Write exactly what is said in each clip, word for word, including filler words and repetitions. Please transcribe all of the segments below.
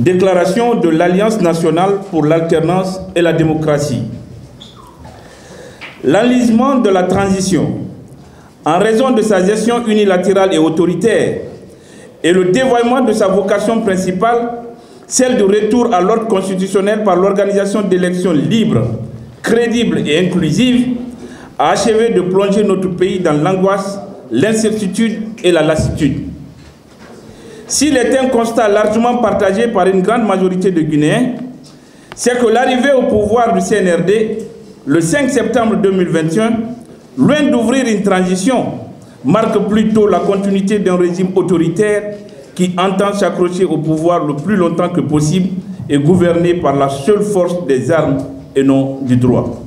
Déclaration de l'Alliance nationale pour l'alternance et la démocratie. L'enlisement de la transition, en raison de sa gestion unilatérale et autoritaire, et le dévoiement de sa vocation principale, celle de retour à l'ordre constitutionnel par l'organisation d'élections libres, crédibles et inclusives, a achevé de plonger notre pays dans l'angoisse, l'incertitude et la lassitude. S'il est un constat largement partagé par une grande majorité de Guinéens, c'est que l'arrivée au pouvoir du C N R D, le cinq septembre deux mille vingt et un, loin d'ouvrir une transition, marque plutôt la continuité d'un régime autoritaire qui entend s'accrocher au pouvoir le plus longtemps que possible et gouverner par la seule force des armes et non du droit.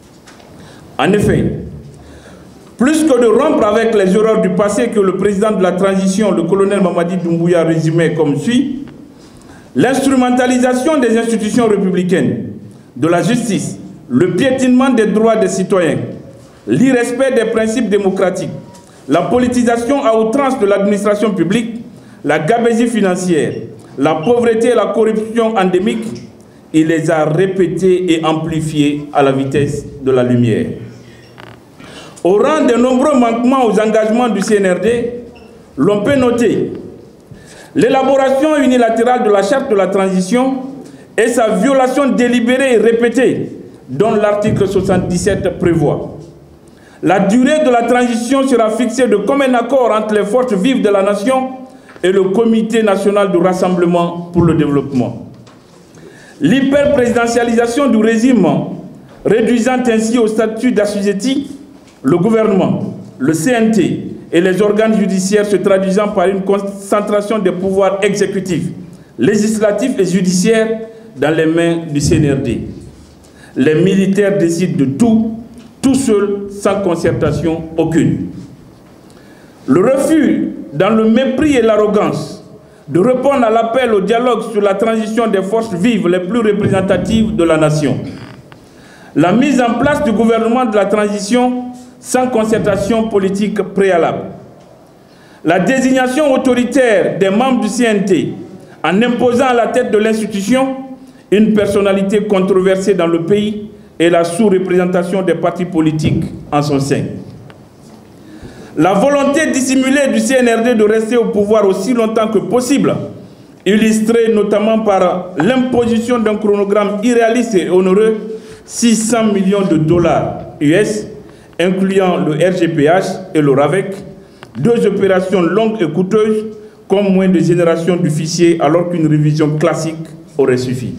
En effet, plus que de rompre avec les erreurs du passé que le président de la transition, le colonel Mamadi Doumbouya, résumait comme suit, l'instrumentalisation des institutions républicaines, de la justice, le piétinement des droits des citoyens, l'irrespect des principes démocratiques, la politisation à outrance de l'administration publique, la gabegie financière, la pauvreté et la corruption endémique, il les a répétés et amplifiés à la vitesse de la lumière. Au rang de nombreux manquements aux engagements du C N R D, l'on peut noter l'élaboration unilatérale de la charte de la transition et sa violation délibérée et répétée, dont l'article soixante-dix-sept prévoit. La durée de la transition sera fixée de commun accord entre les forces vives de la nation et le Comité national de rassemblement pour le développement. L'hyperprésidentialisation du régime, réduisant ainsi au statut d'assujetti le gouvernement, le C N T et les organes judiciaires, se traduisant par une concentration des pouvoirs exécutifs, législatifs et judiciaires dans les mains du C N R D. Les militaires décident de tout, tout seuls, sans concertation aucune. Le refus, dans le mépris et l'arrogance, de répondre à l'appel au dialogue sur la transition des forces vives les plus représentatives de la nation. La mise en place du gouvernement de la transition sans concertation politique préalable. La désignation autoritaire des membres du C N T en imposant à la tête de l'institution une personnalité controversée dans le pays et la sous-représentation des partis politiques en son sein. La volonté dissimulée du C N R D de rester au pouvoir aussi longtemps que possible, illustrée notamment par l'imposition d'un chronogramme irréaliste et onéreux, six cents millions de dollars U S, incluant le R G P H et le RAVEC, deux opérations longues et coûteuses, comme moins de génération du fichier, alors qu'une révision classique aurait suffi.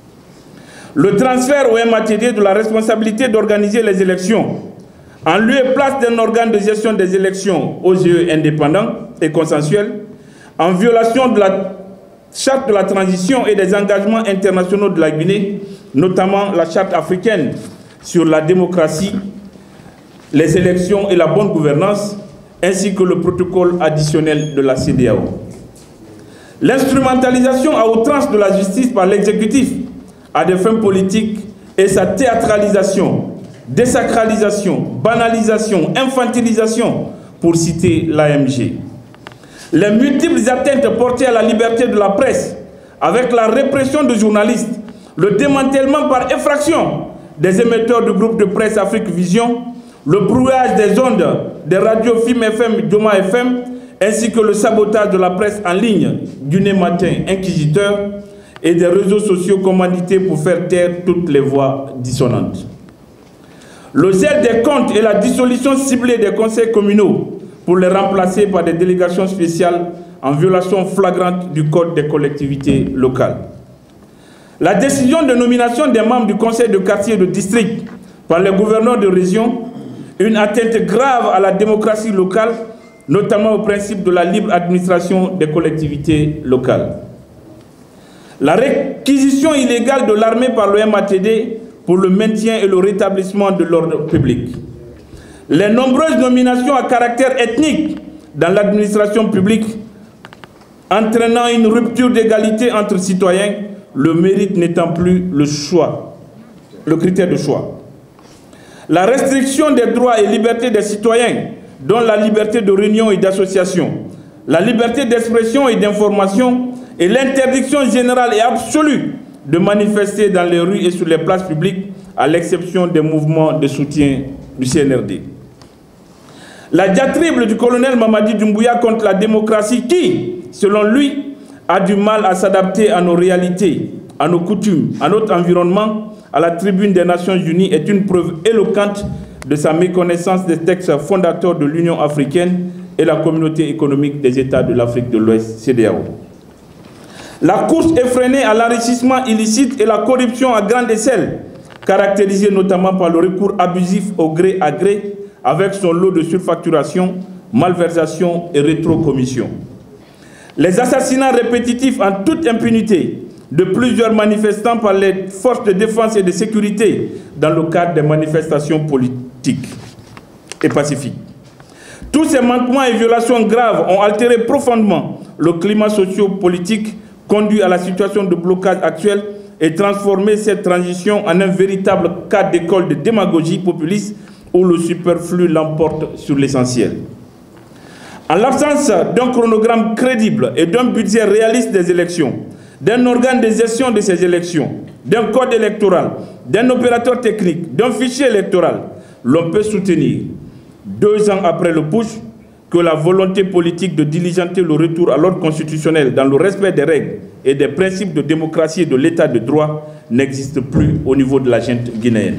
Le transfert au M A T D de la responsabilité d'organiser les élections, en lieu et place d'un organe de gestion des élections O G E indépendant et consensuel, en violation de la charte de la transition et des engagements internationaux de la Guinée, notamment la charte africaine sur la démocratie, les élections et la bonne gouvernance, ainsi que le protocole additionnel de la C E D E A O. L'instrumentalisation à outrance de la justice par l'exécutif à des fins politiques et sa théâtralisation, désacralisation, banalisation, infantilisation, pour citer l'A M G. Les multiples atteintes portées à la liberté de la presse, avec la répression de journalistes, le démantèlement par effraction des émetteurs du groupe de presse Afrique Vision, le brouillage des ondes des radios F I M F M, Doma F M, ainsi que le sabotage de la presse en ligne, Guinée Matin, Inquisiteur, et des réseaux sociaux commandités pour faire taire toutes les voix dissonantes. Le zèle des comptes et la dissolution ciblée des conseils communaux pour les remplacer par des délégations spéciales en violation flagrante du Code des collectivités locales. La décision de nomination des membres du conseil de quartier et de district par les gouverneurs de région, une atteinte grave à la démocratie locale, notamment au principe de la libre administration des collectivités locales. La réquisition illégale de l'armée par le M A T D pour le maintien et le rétablissement de l'ordre public. Les nombreuses nominations à caractère ethnique dans l'administration publique, entraînant une rupture d'égalité entre citoyens, le mérite n'étant plus le choix, le critère de choix. La restriction des droits et libertés des citoyens, dont la liberté de réunion et d'association, la liberté d'expression et d'information, et l'interdiction générale et absolue de manifester dans les rues et sur les places publiques, à l'exception des mouvements de soutien du C N R D. La diatribe du colonel Mamadi Doumbouya contre la démocratie qui, selon lui, a du mal à s'adapter à nos réalités, à nos coutumes, à notre environnement, à la tribune des Nations Unies est une preuve éloquente de sa méconnaissance des textes fondateurs de l'Union africaine et la communauté économique des États de l'Afrique de l'Ouest, C E D E A O. La course effrénée à l'enrichissement illicite et la corruption à grande échelle, caractérisée notamment par le recours abusif au gré à gré, avec son lot de surfacturation, malversation et rétrocommission. Les assassinats répétitifs en toute impunité de plusieurs manifestants par les forces de défense et de sécurité dans le cadre des manifestations politiques et pacifiques. Tous ces manquements et violations graves ont altéré profondément le climat socio-politique, conduit à la situation de blocage actuelle et transformé cette transition en un véritable cas d'école de démagogie populiste où le superflu l'emporte sur l'essentiel. En l'absence d'un chronogramme crédible et d'un budget réaliste des élections, d'un organe de gestion de ces élections, d'un code électoral, d'un opérateur technique, d'un fichier électoral, l'on peut soutenir, deux ans après le putsch, que la volonté politique de diligenter le retour à l'ordre constitutionnel dans le respect des règles et des principes de démocratie et de l'état de droit n'existe plus au niveau de la junte guinéenne.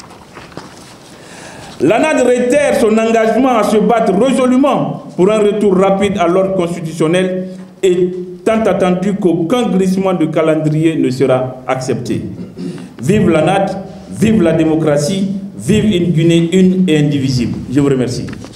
L'A N A D réitère son engagement à se battre résolument pour un retour rapide à l'ordre constitutionnel et tant attendu qu'aucun glissement de calendrier ne sera accepté. Vive l'A N A D, vive la démocratie, vive une Guinée une et indivisible. Je vous remercie.